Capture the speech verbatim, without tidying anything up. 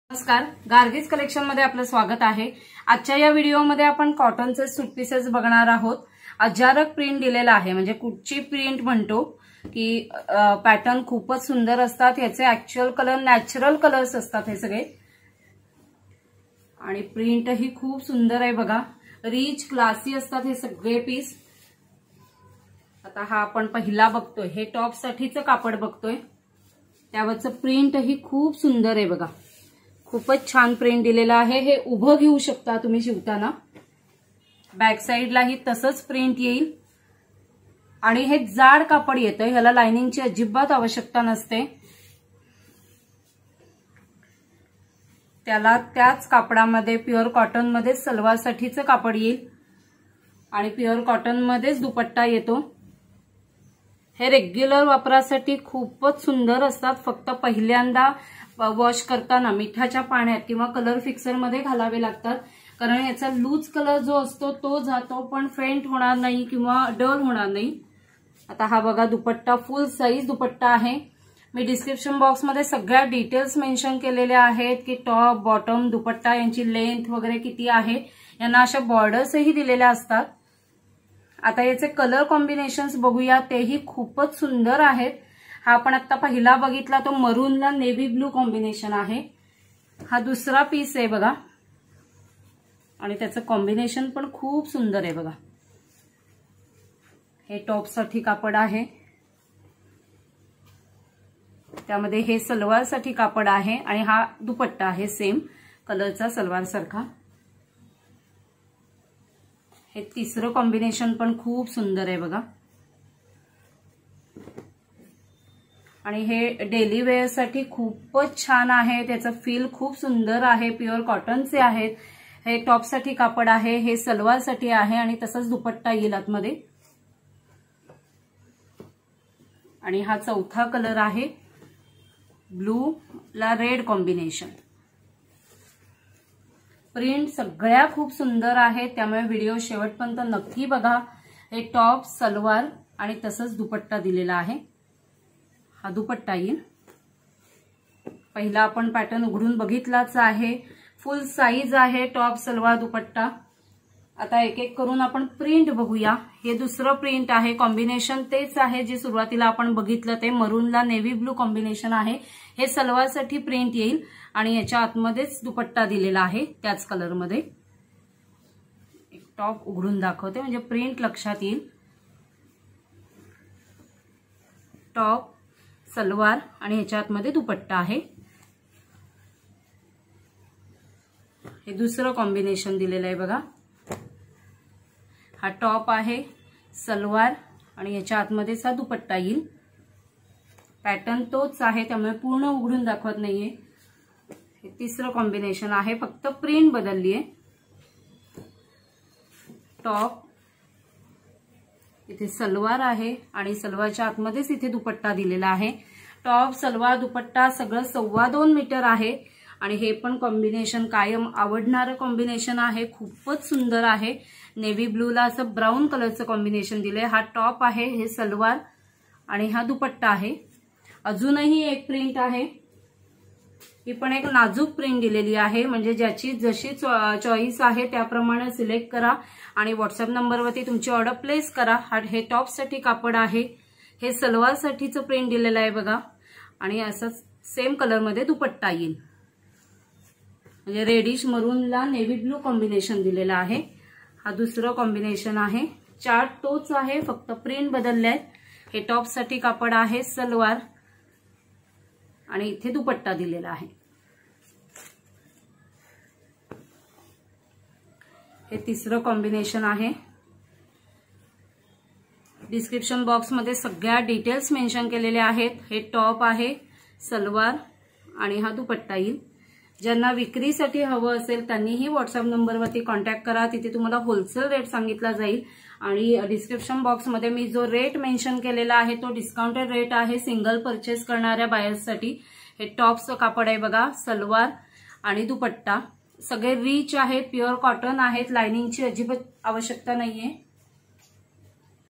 नमस्कार, गार्गीज कलेक्शन मध्ये आपलं स्वागत आहे। आजच्या या व्हिडिओमध्ये आपण कॉटनचे सूट पीसेस बघणार आहोत। अजारक प्रिंट दिलेला आहे, म्हणजे कुठची प्रिंट म्हणतो की पॅटर्न खूपच सुंदर असतात। याचे ऍक्च्युअल कलर नॅचरल कलर्स असतात हे सगळे, आणि प्रिंट ही खूप सुंदर आहे बघा। रिच क्लासी असतात हे सगळे पीस। आता हा आपण पहिला बघतोय, हे टॉप साठीचं कापड बघतोय, त्यावरचं प्रिंट ही खूप सुंदर आहे बघा। खूपच छान प्रिंट दिलेला आहे। हे उभं घेऊ शकता तुम्ही शिवताना। बॅक साइडलाही तसंच प्रिंट येईल, आणि हे जाड कापड येतं, ह्याला लाइनिंगची अजिबात आवश्यकता नसते। त्याला त्याच कापडामध्ये प्युअर कॉटन मध्ये सलवार साठीचं कापड येईल, आणि प्युअर कॉटन मध्येच दुपट्टा येतो। हे रेग्युलर वापरासाठी खूपच सुंदर असतात। फक्त पहिल्यांदा वॉश करताना मिठाच्या पाण्यात किंवा कलर फिक्सर मध्ये घालावे लागतात, कारण याचा लूज कलर जो असतो तो जातो, पण फेंट होणार नाही किंवा डल होणार नाही। आता हा बघा दुपट्टा, फुल साईज दुपट्टा आहे। मी डिस्क्रिप्शन बॉक्स मध्ये सगळ्या डिटेल्स मेन्शन केलेल्या आहेत की टॉप बॉटम दुपट्टा यांची लेंथ वगैरे किती आहे। यांना अशा बॉर्डर्सही दिलेल्या असतात। आता याचे कलर कॉम्बिनेशन्स बघूया, तेही खूपच सुंदर आहेत। हा आपण आता पहिला बघितला तो मरूनला नेव्ही ब्लू कॉम्बिनेशन आहे। हा दुसरा पीस आहे बघा, आणि त्याचं कॉम्बिनेशन पण खूप सुंदर आहे बघा। हे टॉप साठी कापड आहे, त्यामध्ये हे सलवार साठी कापड आहे, आणि हा दुपट्टा आहे सेम कलरचा सलवार सारखा। हे तिसरं कॉम्बिनेशन पण खूप सुंदर आहे बघा, आणि हे डेली वेअर साठी खूपच छान आहे। त्याचं फील खूप सुंदर आहे। प्युअर कॉटनचे आहेत। हे टॉप साठी कापड आहे, हे सलवार साठी आहे, आणि तसंच दुपट्टा येईल आतमध्ये। आणि हा चौथा कलर आहे, ब्लू ला रेड कॉम्बिनेशन। प्रिंट सगळ्या खूप सुंदर आहे, त्यामुळे व्हिडिओ शेवटपर्यंत नक्की बघा। हे टॉप सलवार आणि तसंच दुपट्टा दिलेला आहे। हा दुपट्टा येईल। पहिला आपण पॅटर्न उघडून बघितलाच आहे। फुल साईज आहे टॉप सलवार दुपट्टा। आता एक एक करून आपण प्रिंट बघूया। हे दुसरं प्रिंट आहे, कॉम्बिनेशन तेच आहे जे सुरुवातीला आपण बघितलं, ते मरूनला नेव्ही ब्लू कॉम्बिनेशन आहे। हे सलवार साठी प्रिंट येईल, आणि याच्या आतमध्येच दुपट्टा दिलेला आहे त्याच कलर मध्ये। एक टॉप उघडून दाखवते म्हणजे प्रिंट लक्षात येईल। टॉप सलवार आणि ह्याच्या आतमध्ये दुपट्टा आहे। हे दुसरं कॉम्बिनेशन दिलेलं आहे बघा। हा टॉप आहे, सलवार, आणि ह्याच्या आतमध्येच हा दुपट्टा येईल। पॅटर्न तोच आहे, त्यामुळे पूर्ण उघडून दाखवत नाहीये। हे तिसरं कॉम्बिनेशन आहे, फक्त प्रिंट बदलली आहे। टॉप, इथे सलवार आहे, आणि सलवारच्या आतमध्येच इथे दुपट्टा दिलेला आहे। टॉप सलवार दुपट्टा सगळं सव्वा दोन मीटर आहे, आणि हे पण कॉम्बिनेशन कायम आवडणारं कॉम्बिनेशन आहे। खूपच सुंदर आहे। नेव्ही ब्लूला असं ब्राऊन कलरचं कॉम्बिनेशन दिलंय। हा टॉप आहे, हे सलवार, आणि हा दुपट्टा आहे। अजूनही एक प्रिंट आहे, ही पण एक नाजूक प्रिंट दिलेली आहे, म्हणजे ज्याची जशी चॉईस आहे त्याप्रमाणे सिलेक्ट करा आणि व्हॉट्सअप नंबरवरती तुमची ऑर्डर प्लेस करा। हा हे टॉप साठी कापड आहे। हे सलवार साठीचं प्रिंट दिलेलं आहे बघा, आणि असंच सेम कलर मध्ये दुपट्टा येईल, म्हणजे रेडिश मरूनला नेव्ही ब्लू कॉम्बिनेशन दिलेलं आहे। हा दुसरं कॉम्बिनेशन आहे। चार्ट तोच आहे, फक्त प्रिंट बदलले आहेत। हे टॉप साठी कापड आहे, सलवार, आणि इथे दुपट्टा दिलेला आहे। हे तिसरं कॉम्बिनेशन आहे। डिस्क्रिप्शन बॉक्स मध्ये सगळ्या डिटेल्स मेन्शन केलेल्या आहेत। हे टॉप आहे, सलवार, आणि हा दुपट्टा येईल। ज्यांना विक्रीसाठी हवं असेल त्यांनीही व्हॉट्सअप नंबरवरती कॉन्टॅक्ट करा, तिथे तुम्हाला होलसेल रेट सांगितला जाईल। आणि डिस्क्रिप्शन बॉक्स मध्ये मी जो रेट मेन्शन केलेला आहे तो डिस्काउंटेड रेट आहे सिंगल परचेस करणाऱ्या बायर्ससाठी। हे टॉपचं कापड आहे बघा, सलवार आणि दुपट्टा सगळे रिच आहेत, प्युअर कॉटन आहेत, लाइनिंगची अजिबात आवश्यकता नाहीये।